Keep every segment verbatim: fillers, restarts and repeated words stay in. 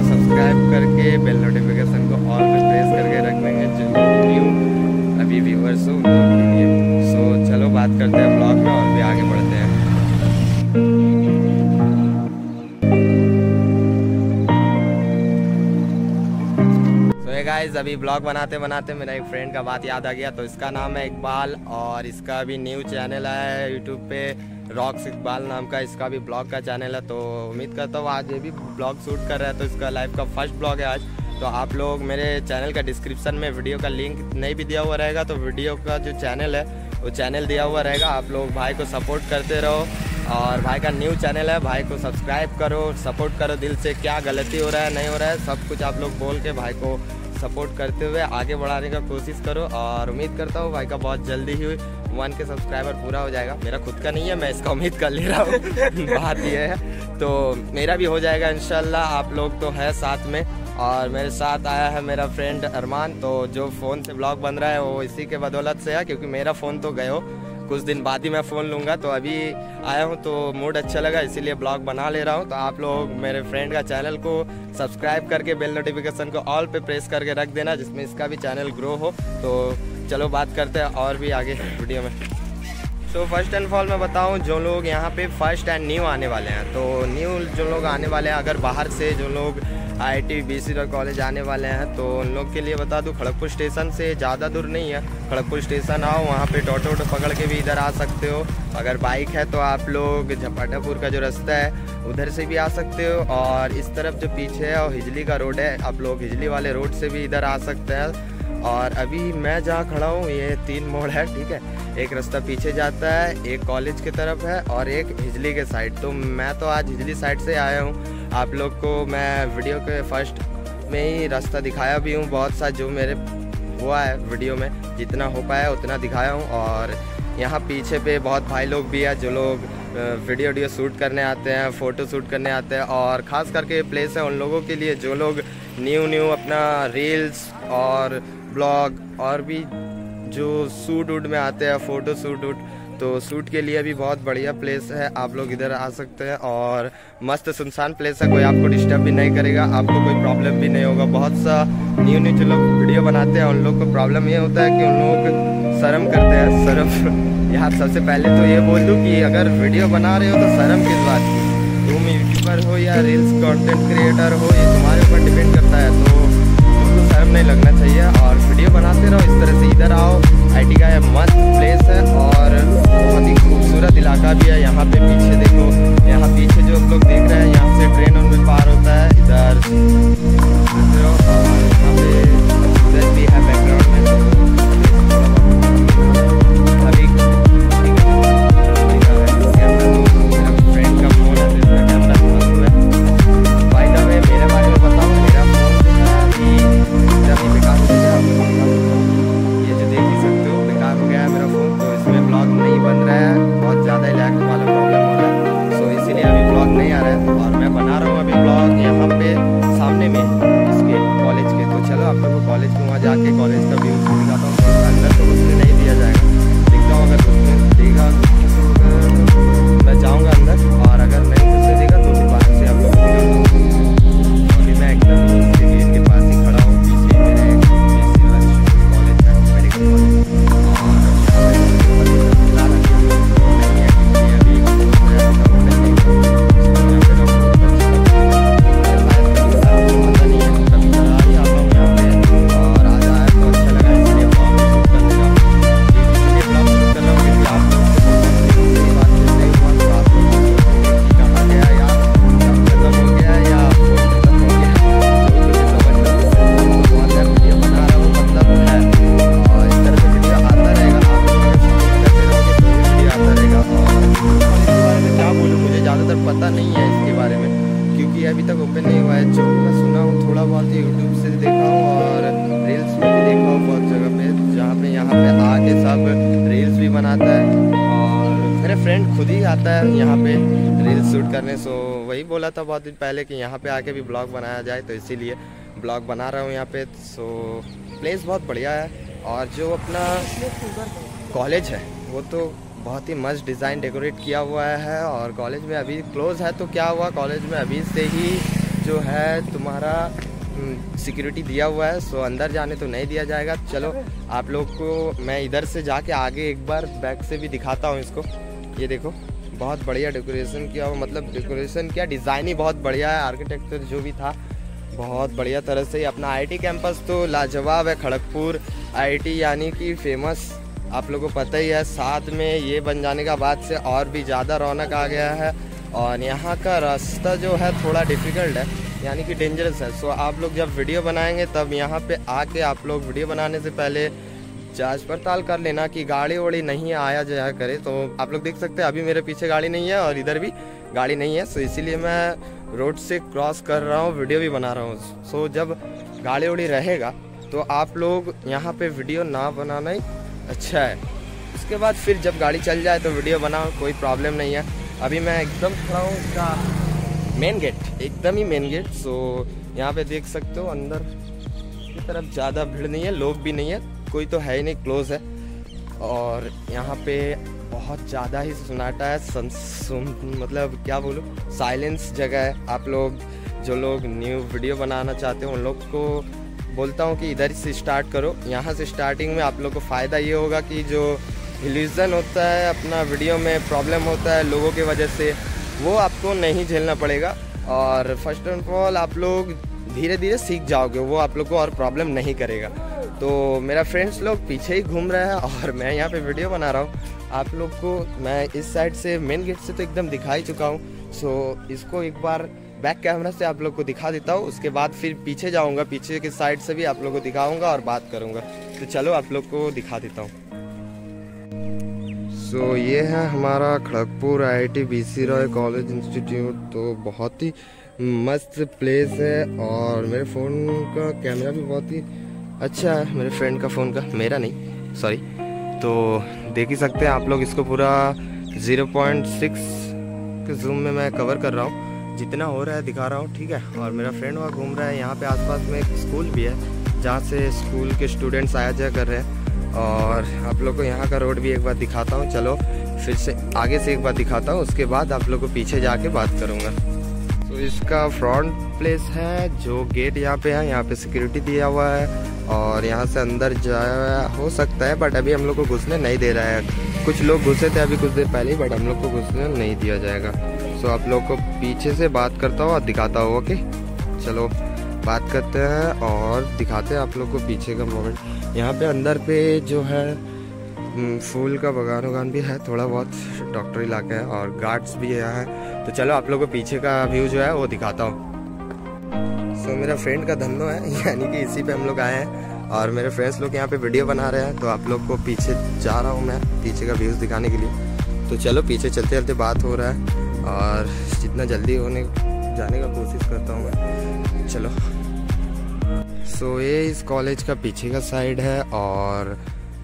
को सब्सक्राइब करके bell notification को ऑल पे प्रेस करके रख देंगे जो न्यू अभी व्यूअर्स हो उन लोगों के लिए। सो चलो बात करते हैं ब्लॉग में और भी आगे बढ़ते हैं। गाइस अभी ब्लॉग बनाते बनाते मेरा एक फ्रेंड का बात याद आ गया। तो इसका नाम है इकबाल और इसका भी न्यू चैनल है यूट्यूब पे, रॉक्स इकबाल नाम का इसका भी ब्लॉग का चैनल है। तो उम्मीद करता हूँ आज ये भी ब्लॉग शूट कर रहा है, तो इसका लाइव का फर्स्ट ब्लॉग है आज। तो आप लोग मेरे चैनल का डिस्क्रिप्शन में वीडियो का लिंक नहीं भी दिया हुआ रहेगा, तो वीडियो का जो चैनल है वो चैनल दिया हुआ रहेगा। आप लोग भाई को सपोर्ट करते रहो और भाई का न्यू चैनल है, भाई को सब्सक्राइब करो, सपोर्ट करो दिल से। क्या गलती हो रहा है नहीं हो रहा है सब कुछ आप लोग बोल के भाई को सपोर्ट करते हुए आगे बढ़ाने का कोशिश करो। और उम्मीद करता हूँ भाई का बहुत जल्दी ही वन के सब्सक्राइबर पूरा हो जाएगा। मेरा खुद का नहीं है, मैं इसका उम्मीद कर ले रहा हूँ बात ये है, तो मेरा भी हो जाएगा इंशाल्लाह। आप लोग तो है साथ में और मेरे साथ आया है मेरा फ्रेंड अरमान। तो जो फ़ोन से ब्लॉग बन रहा है वो इसी के बदौलत से है, क्योंकि मेरा फ़ोन तो गए हो कुछ दिन बाद ही मैं फ़ोन लूँगा। तो अभी आया हूँ तो मूड अच्छा लगा इसीलिए ब्लॉग बना ले रहा हूँ। तो आप लोग मेरे फ्रेंड का चैनल को सब्सक्राइब करके बेल नोटिफिकेशन को ऑल पे प्रेस करके रख देना, जिसमें इसका भी चैनल ग्रो हो। तो चलो बात करते हैं और भी आगे वीडियो में। तो फर्स्ट एंड फॉल मैं बताऊं, जो लोग यहाँ पे फर्स्ट एंड न्यू आने वाले हैं, तो न्यू जो लोग आने वाले हैं, अगर बाहर से जो लोग I I T B C college आने वाले हैं, तो उन लोग के लिए बता दूं खड़गपुर स्टेशन से ज़्यादा दूर नहीं है। खड़गपुर स्टेशन आओ, वहाँ पे टोटो वोटो पकड़ के भी इधर आ सकते हो। अगर बाइक है तो आप लोग झपाटापुर का जो रास्ता है उधर से भी आ सकते हो, और इस तरफ जो पीछे है और हिजली का रोड है, आप लोग हिजली वाले रोड से भी इधर आ सकते हैं। और अभी मैं जहाँ खड़ा हूँ ये तीन मोड़ है, ठीक है। एक रास्ता पीछे जाता है, एक कॉलेज की तरफ है और एक हिजली के साइड। तो मैं तो आज हिजली साइड से आया हूँ। आप लोग को मैं वीडियो के फर्स्ट में ही रास्ता दिखाया भी हूँ, बहुत सा जो मेरे हुआ है वीडियो में जितना हो पाया उतना दिखाया हूँ। और यहाँ पीछे पे बहुत भाई लोग भी हैं जो लोग वीडियो वीडियो शूट करने आते हैं, फ़ोटो शूट करने आते हैं। और ख़ास करके प्लेस है उन लोगों के लिए जो लोग न्यू न्यू अपना रील्स और ब्लॉग और भी जो शूट वूट में आते हैं, फ़ोटो शूट वूट, तो शूट के लिए भी बहुत बढ़िया प्लेस है। आप लोग इधर आ सकते हैं और मस्त सुनसान प्लेस है, कोई आपको डिस्टर्ब भी नहीं करेगा, आपको कोई प्रॉब्लम भी नहीं होगा। बहुत सा न्यू न्यू जो लोग वीडियो बनाते हैं उन लोग को प्रॉब्लम ये होता है कि उन लोग शर्म करते हैं। शर्म यहाँ सबसे पहले तो ये बोल दूँ कि अगर वीडियो बना रहे हो तो शर्म किस बात की, तुम यूट्यूबर हो या रील्स कंटेंट क्रिएटर हो, ये तुम्हारे ऊपर डिपेंड करता है। तो तुमको शर्म नहीं लगना चाहिए और वीडियो बनाते रहो इस तरह से। इधर आओ, आई टी का ये मस्त प्लेस है और बहुत ही खूबसूरत इलाका भी है। यहाँ पे पीछे देखो, यहाँ पीछे जो हम लोग देख रहे हैं यहाँ से ट्रेन उनमें पार होता है। इधर यहाँ पे उधर भी है बैकग्राउंड में। अभी मेरा फ्रेंड का फोन है जिसमें कैमरा है। बाय द वे मेरे बारे में बताऊँ, मेरा फोन अभी बेकार हो गया, ये जो देख ही सकते हो बेकार हो गया है मेरा फ़ोन। तो इसमें ब्लॉग नहीं बन रहा है, बहुत ज़्यादा लैग वाला प्रॉब्लम हो रहा है, सो इसीलिए अभी ब्लॉग नहीं आ रहा है। और मैं बना रहा हूँ अभी ब्लॉग यहाँ पे सामने में इसके कॉलेज के। तो चलो आप लोग को कॉलेज को वहाँ जाके कॉलेज का व्यू दिखाता हूँ। अंदर तो उसमें नहीं दिया जाएगा, देखता हूँ अगर उसमें देगा तो मैं जाऊँगा अंदर, और अगर नहीं उससे देगा तो फिर बाहर से आप लोग को दिखाता हूँ। अभी मैं एकदम गेट के पास ही खड़ा हूँ, पीछे मेरे कॉलेज है, मेडिकल कॉलेज। पता नहीं है इसके बारे में क्योंकि अभी तक ओपन नहीं हुआ है। जो मैं सुना हूँ थोड़ा बहुत ही यूट्यूब से देखा हूँ और रील्स में भी देखा हूँ बहुत जगह पे, जहाँ पे यहाँ पे आके सब रील्स भी बनाता है। और मेरे फ्रेंड खुद ही आता है यहाँ पे रील्स शूट करने। सो वही बोला था बहुत दिन पहले कि यहाँ पे आके भी ब्लॉग बनाया जाए, तो इसीलिए ब्लॉग बना रहा हूँ यहाँ पे। सो प्लेस बहुत बढ़िया है और जो अपना कॉलेज है वो तो बहुत ही मस्त डिज़ाइन डेकोरेट किया हुआ है। और कॉलेज में अभी क्लोज है तो क्या हुआ, कॉलेज में अभी से ही जो है तुम्हारा सिक्योरिटी दिया हुआ है, सो अंदर जाने तो नहीं दिया जाएगा। चलो आप लोग को मैं इधर से जाके आगे एक बार बैक से भी दिखाता हूँ इसको। ये देखो बहुत बढ़िया डेकोरेशन किया हुआ, मतलब डेकोरेशन क्या डिज़ाइन ही बहुत बढ़िया है। आर्किटेक्चर जो भी था बहुत बढ़िया तरह से। अपना आईटी कैंपस तो लाजवाब है, खड़गपुर आईटी यानी कि फेमस, आप लोगों को पता ही है। साथ में ये बन जाने का बाद से और भी ज़्यादा रौनक आ गया है। और यहाँ का रास्ता जो है थोड़ा डिफ़िकल्ट है, यानी कि डेंजरस है। सो आप लोग जब वीडियो बनाएंगे तब यहाँ पे आके आप लोग वीडियो बनाने से पहले जांच पड़ताल कर लेना कि गाड़ी वाड़ी नहीं आया जाया करे। तो आप लोग देख सकते हैं अभी मेरे पीछे गाड़ी नहीं है और इधर भी गाड़ी नहीं है, सो इसीलिए मैं रोड से क्रॉस कर रहा हूँ, वीडियो भी बना रहा हूँ। सो जब गाड़ी वाड़ी रहेगा तो आप लोग यहाँ पे वीडियो ना बनाना ही अच्छा है। उसके बाद फिर जब गाड़ी चल जाए तो वीडियो बनाओ, कोई प्रॉब्लम नहीं है। अभी मैं एकदम खड़ा हूँ इसका मेन गेट, एकदम ही मेन गेट। सो यहाँ पे देख सकते हो अंदर की तरफ ज़्यादा भीड़ नहीं है, लोग भी नहीं है, कोई तो है ही नहीं, क्लोज है। और यहाँ पे बहुत ज़्यादा ही सन्नाटा है, सन, सुन, मतलब क्या बोलूँ, साइलेंस जगह है। आप लोग जो लोग न्यू वीडियो बनाना चाहते हो उन लोग को बोलता हूँ कि इधर से स्टार्ट करो। यहाँ से स्टार्टिंग में आप लोग को फ़ायदा ये होगा कि जो इल्यूजन होता है अपना वीडियो में प्रॉब्लम होता है लोगों की वजह से, वो आपको नहीं झेलना पड़ेगा। और फर्स्ट ऑफ ऑल आप लोग धीरे धीरे सीख जाओगे, वो आप लोग को और प्रॉब्लम नहीं करेगा। तो मेरा फ्रेंड्स लोग पीछे ही घूम रहे हैं और मैं यहाँ पे वीडियो बना रहा हूँ। आप लोग को मैं इस साइड से मेन गेट से तो एकदम दिखा ही चुका हूँ। सो इसको एक बार बैक कैमरा से आप लोग को दिखा देता हूँ, उसके बाद फिर पीछे जाऊँगा, पीछे के साइड से भी आप लोग को दिखाऊँगा और बात करूँगा। तो चलो आप लोग को दिखा देता हूँ। सो so, ये है हमारा Kharagpur I I T B C Roy college institute. तो बहुत ही मस्त प्लेस है और मेरे फ़ोन का कैमरा भी बहुत ही अच्छा है, मेरे फ्रेंड का फ़ोन का, मेरा नहीं, सॉरी। तो देख ही सकते हैं आप लोग, इसको पूरा ज़ीरो पॉइंट सिक्स के जूम में मैं कवर कर रहा हूँ, जितना हो रहा है दिखा रहा हूँ, ठीक है। और मेरा फ्रेंड वहाँ घूम रहा है। यहाँ पे आसपास में एक स्कूल भी है जहाँ से स्कूल के स्टूडेंट्स आया जाया कर रहे हैं। और आप लोग को यहाँ का रोड भी एक बार दिखाता हूँ। चलो फिर से आगे से एक बार दिखाता हूँ, उसके बाद आप लोग को पीछे जाके बात करूँगा। तो इसका फ्रंट प्लेस है, जो गेट यहाँ पे है, यहाँ पे सिक्योरिटी दिया हुआ है और यहाँ से अंदर जाया हो सकता है, बट अभी हम लोग को घुसने नहीं दे रहा है। कुछ लोग घुसे थे अभी कुछ देर पहले ही, बट हम लोग को घुसने नहीं दिया जाएगा। सो आप लोग को पीछे से बात करता हूँ और दिखाता हूँ। ओके चलो बात करते हैं और दिखाते हैं आप लोग को पीछे का मोमेंट। यहाँ पे अंदर पे जो है फूल का बगान वगान भी है, थोड़ा बहुत डॉक्टर इलाका है और गार्ड्स भी यहाँ है। तो चलो आप लोग को पीछे का व्यू जो है वो दिखाता हूँ। सो so, मेरा फ्रेंड का धंधा है, यानी कि इसी पे हम लोग आए हैं और मेरे फ्रेंड्स लोग यहाँ पे वीडियो बना रहे हैं। तो आप लोग को पीछे जा रहा हूँ मैं पीछे का व्यूज़ दिखाने के लिए। तो चलो पीछे चलते चलते बात हो रहा है और जितना जल्दी होने जाने का कोशिश करता हूँ मैं। चलो सो so, ये इस कॉलेज का पीछे का साइड है और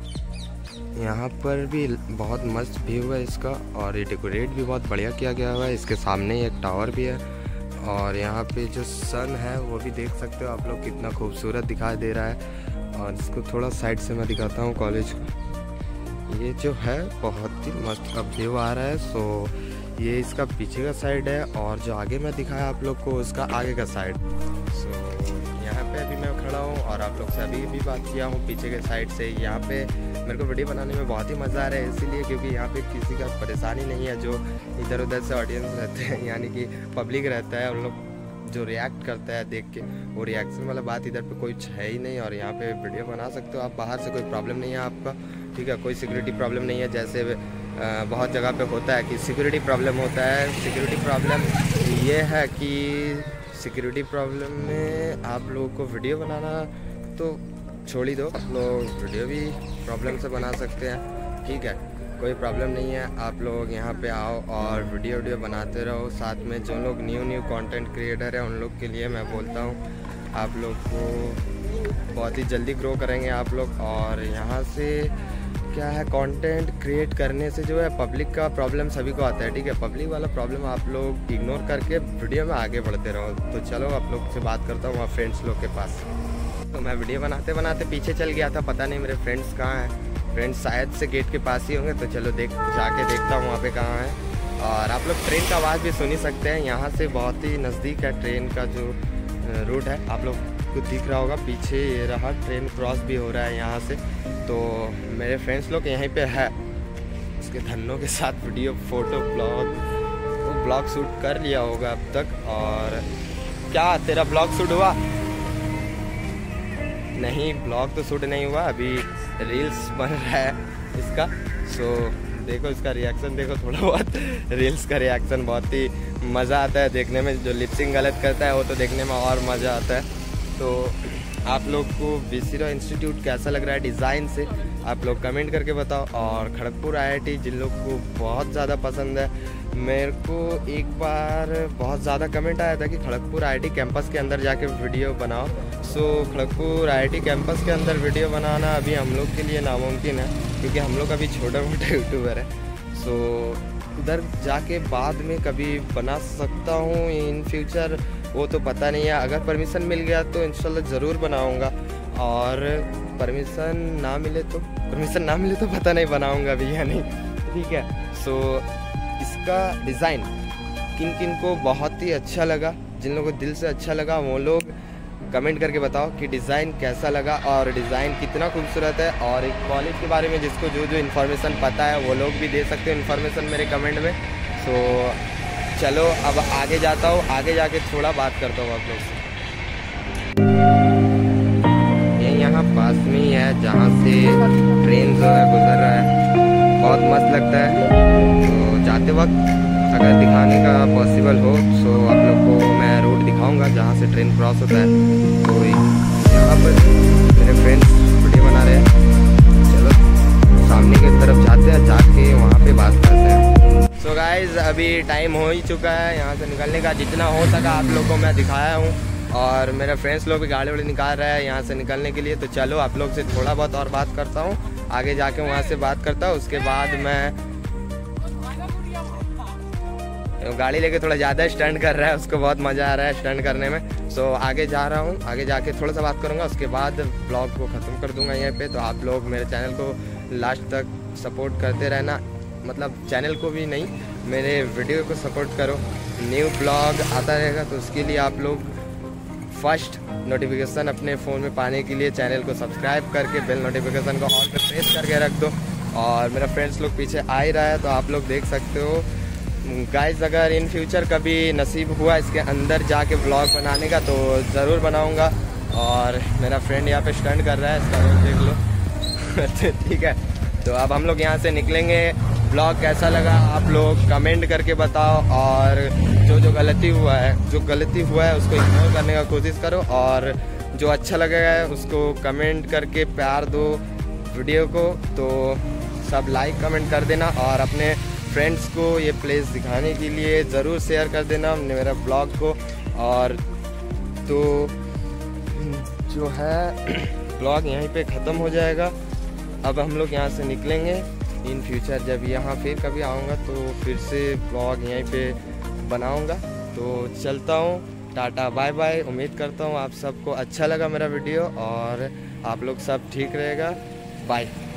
यहाँ पर भी बहुत मस्त व्यू है इसका और ये डेकोरेट भी बहुत बढ़िया किया गया हुआ है। इसके सामने ही एक टावर भी है और यहाँ पे जो सन है वो भी देख सकते हो आप लोग, कितना खूबसूरत दिखाई दे रहा है। और इसको थोड़ा साइड से मैं दिखाता हूँ कॉलेज को। ये जो है बहुत ही मस्त अब व्यू आ रहा है। सो ये इसका पीछे का साइड है और जो आगे मैं दिखाया आप लोग को उसका आगे का साइड। सो यहाँ पे अभी मैं खड़ा हूँ और आप लोग से अभी भी बात किया हूँ पीछे के साइड से। यहाँ पे मेरे को वीडियो बनाने में बहुत ही मज़ा आ रहा है, इसीलिए क्योंकि यहाँ पे किसी का परेशानी नहीं है। जो इधर उधर से ऑडियंस रहते हैं, यानी कि पब्लिक रहता है, उन लोग जो रिएक्ट करता है देख के, वो रिएक्शन वाला बात इधर पे कोई है ही नहीं। और यहाँ पे वीडियो बना सकते हो आप, बाहर से कोई प्रॉब्लम नहीं है आपका, ठीक है। कोई सिक्योरिटी प्रॉब्लम नहीं है, जैसे बहुत जगह पे होता है कि सिक्योरिटी प्रॉब्लम होता है। सिक्योरिटी प्रॉब्लम ये है कि सिक्योरिटी प्रॉब्लम में आप लोगों को वीडियो बनाना तो छोड़ ही दो, आप लोग वीडियो भी प्रॉब्लम से बना सकते हैं, ठीक है, कोई प्रॉब्लम नहीं है। आप लोग यहाँ पे आओ और वीडियो वीडियो बनाते रहो। साथ में जो लोग न्यू न्यू कंटेंट क्रिएटर हैं उन लोग के लिए मैं बोलता हूँ, आप लोग को बहुत ही जल्दी ग्रो करेंगे आप लोग। और यहाँ से क्या है, कंटेंट क्रिएट करने से जो है पब्लिक का प्रॉब्लम सभी को आता है, ठीक है। पब्लिक वाला प्रॉब्लम आप लोग इग्नोर करके वीडियो में आगे बढ़ते रहो। तो चलो आप लोग से बात करता हूँ वहाँ फ्रेंड्स लोग के पास। तो मैं वीडियो बनाते बनाते पीछे चल गया था, पता नहीं मेरे फ्रेंड्स कहाँ हैं। फ्रेंड्स शायद से गेट के पास ही होंगे, तो चलो देख जाके देखता हूँ वहाँ पे कहाँ है। और आप लोग ट्रेन का आवाज़ भी सुन ही सकते हैं, यहाँ से बहुत ही नज़दीक है ट्रेन का जो रूट है। आप लोग को दिख रहा होगा पीछे, ये रहा ट्रेन क्रॉस भी हो रहा है यहाँ से। तो मेरे फ्रेंड्स लोग यहीं पे है, उसके धन्नों के साथ वीडियो फोटो ब्लॉग वो ब्लॉग शूट कर लिया होगा अब तक। और क्या तेरा ब्लॉग शूट हुआ? नहीं, ब्लॉग तो शूट नहीं हुआ, अभी रील्स बन रहा है इसका। सो देखो इसका रिएक्शन देखो, थोड़ा बहुत रील्स का रिएक्शन बहुत ही मज़ा आता है देखने में। जो लिपसिंग गलत करता है वो तो देखने में और मज़ा आता है। तो आप लोग को बीसीरॉ इंस्टीट्यूट कैसा लग रहा है डिज़ाइन से, आप लोग कमेंट करके बताओ। और खड़गपुर आईआईटी जिन लोग को बहुत ज़्यादा पसंद है, मेरे को एक बार बहुत ज़्यादा कमेंट आया था कि खड़गपुर आईआईटी कैंपस के अंदर जाके वीडियो बनाओ। सो खड़गपुर आईआईटी कैंपस के अंदर वीडियो बनाना अभी हम लोग के लिए नामुमकिन है, क्योंकि हम लोग अभी छोटा मोटा यूट्यूबर है। सो उधर जाके बाद में कभी बना सकता हूँ इन फ्यूचर, वो तो पता नहीं है। अगर परमिशन मिल गया तो इंशाल्लाह ज़रूर बनाऊँगा, और परमिशन ना मिले तो परमिशन ना मिले तो पता नहीं बनाऊँगा भी या नहीं, ठीक है। सो इसका डिज़ाइन किन किन को बहुत ही अच्छा लगा, जिन लोगों को दिल से अच्छा लगा वो लोग कमेंट करके बताओ कि डिज़ाइन कैसा लगा और डिज़ाइन कितना खूबसूरत है। और एक कॉलेज के बारे में जिसको जो जो इन्फॉर्मेशन पता है वो लोग भी दे सकते हो इन्फॉर्मेशन मेरे कमेंट में। सो चलो अब आगे जाता हूँ, आगे जाके थोड़ा बात करता हूँ आप लोग से। ये यहाँ पास में ही है जहाँ से ट्रेन जो है गुजर रहा है, बहुत मस्त लगता है। तो जाते वक्त अगर दिखाने का पॉसिबल हो तो आप लोग को मैं रोड दिखाऊंगा जहाँ से ट्रेन क्रॉस होता है। तो यहाँ पर मेरे फ्रेंड्स वीडियो बना रहे हैं, चलो सामने की तरफ जाते हैं, जाके वहाँ पे बात करते हैं। सो गाइज अभी टाइम हो ही चुका है यहाँ से निकलने का, जितना हो सका आप लोग को मैं दिखाया हूँ। और मेरे फ्रेंड्स लोग भी गाड़ी वाड़ी निकाल रहे हैं यहाँ से निकलने के लिए। तो चलो आप लोग से थोड़ा बहुत और बात करता हूँ, आगे जाके वहाँ से बात करता हूँ। उसके बाद मैं गाड़ी लेके थोड़ा ज़्यादा स्टंट कर रहा है, उसको बहुत मज़ा आ रहा है स्टंट करने में। सो आगे जा रहा हूँ, आगे जाके थोड़ा सा बात करूँगा, उसके बाद ब्लॉग को ख़त्म कर दूँगा यहीं पे। तो आप लोग मेरे चैनल को लास्ट तक सपोर्ट करते रहना, मतलब चैनल को भी नहीं, मेरे वीडियो को सपोर्ट करो। न्यू ब्लॉग आता रहेगा तो उसके लिए आप लोग फर्स्ट नोटिफिकेशन अपने फ़ोन में पाने के लिए चैनल को सब्सक्राइब करके बेल नोटिफिकेशन को ऑल पर प्रेस करके रख दो। और मेरा फ्रेंड्स लोग पीछे आ ही रहा है तो आप लोग देख सकते हो। गाइस अगर इन फ्यूचर कभी नसीब हुआ इसके अंदर जाके ब्लॉग बनाने का तो ज़रूर बनाऊंगा। और मेरा फ्रेंड यहाँ पे स्टंट कर रहा है, इसका रोल देख लो ठीक है। तो अब हम लोग यहाँ से निकलेंगे। ब्लॉग कैसा लगा आप लोग कमेंट करके बताओ, और जो जो गलती हुआ है जो गलती हुआ है उसको इग्नोर करने का कोशिश करो, और जो अच्छा लगेगा उसको कमेंट करके प्यार दो वीडियो को। तो सब लाइक कमेंट कर देना, और अपने फ्रेंड्स को ये प्लेस दिखाने के लिए ज़रूर शेयर कर देना मेरा ब्लॉग को। और तो जो है ब्लॉग यहीं पे ख़त्म हो जाएगा। अब हम लोग यहाँ से निकलेंगे। इन फ्यूचर जब यहाँ फिर कभी आऊँगा तो फिर से ब्लॉग यहीं पे बनाऊँगा। तो चलता हूँ, टाटा बाय बाय। उम्मीद करता हूँ आप सबको अच्छा लगा मेरा वीडियो और आप लोग सब ठीक रहेगा। बाय।